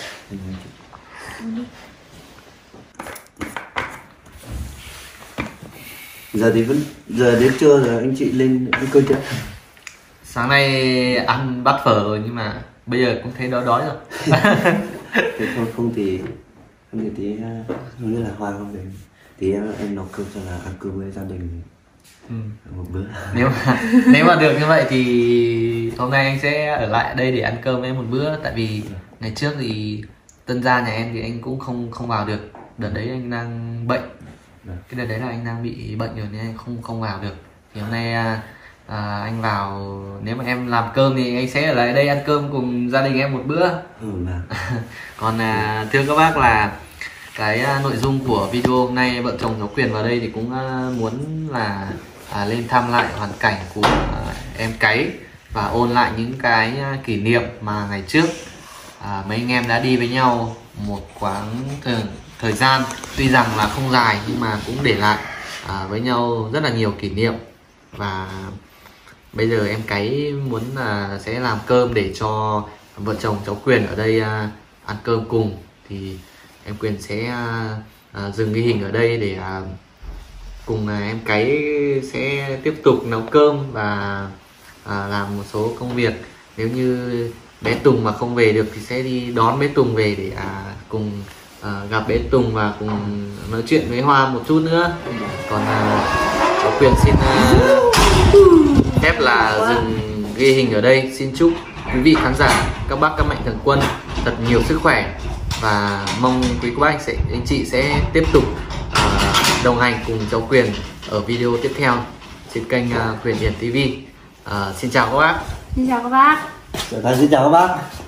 Giờ thì vẫn giờ đến trưa rồi anh chị lên ăn cơm chưa? Sáng nay ăn bát phở rồi nhưng mà bây giờ cũng thấy đói đói rồi. Thế thôi không thì không thì tí không biết là Hoa không về tí em, em nấu cơm cho là ăn cơm với gia đình Ừ. một bữa. Nếu mà nếu mà được như vậy thì hôm nay anh sẽ ở lại đây để ăn cơm với em một bữa. Tại vì ngày trước thì tân gia nhà em thì anh cũng không không vào được. Đợt đấy anh đang bệnh. Cái đợt đấy là anh đang bị bệnh rồi nên anh không không vào được. Thì hôm nay à, à, anh vào, nếu mà em làm cơm thì anh sẽ ở lại đây ăn cơm cùng gia đình em một bữa. Ừ mà Còn à, thưa các bác là cái à, nội dung của video hôm nay vợ chồng cháu Quyền vào đây thì cũng à, muốn là à, lên thăm lại hoàn cảnh của à, em Cái và ôn lại những cái à, kỷ niệm mà ngày trước à, mấy anh em đã đi với nhau một quãng thời, thời gian tuy rằng là không dài nhưng mà cũng để lại à, với nhau rất là nhiều kỷ niệm. Và bây giờ em Cái muốn là sẽ làm cơm để cho vợ chồng cháu Quyền ở đây à, ăn cơm cùng, thì em Quyền sẽ à, à, dừng cái hình ở đây để à, cùng à, em Cái sẽ tiếp tục nấu cơm và à, làm một số công việc. Nếu như bé Tùng mà không về được thì sẽ đi đón bé Tùng về để à, cùng à, gặp bé Tùng và cùng nói chuyện với Hoa một chút nữa. Còn à, cháu Quyền xin à, phép là dừng ghi hình ở đây. Xin chúc quý vị khán giả, các bác các mạnh thường quân thật nhiều sức khỏe và mong quý cô bác sẽ anh chị sẽ tiếp tục uh, đồng hành cùng cháu Quyền ở video tiếp theo trên kênh uh, Quyền Hiển ti vi. Uh, xin chào các bác. Xin chào các bác. xin chào các bác.